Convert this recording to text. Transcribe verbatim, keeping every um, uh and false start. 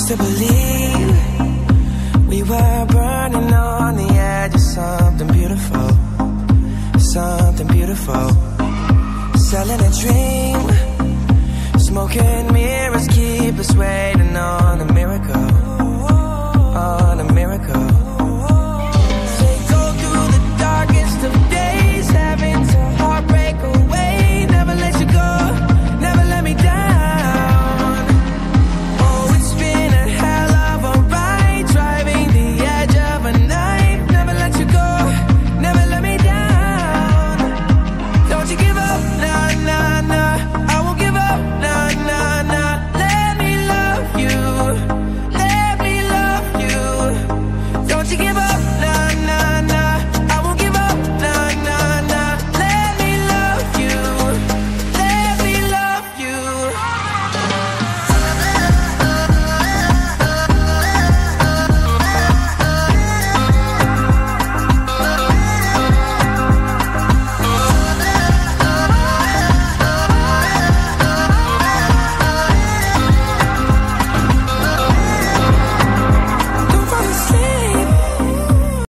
used to believe we were burning on the edge of something beautiful, something beautiful. Selling a dream, smoking mirrors keep us waiting on a miracle,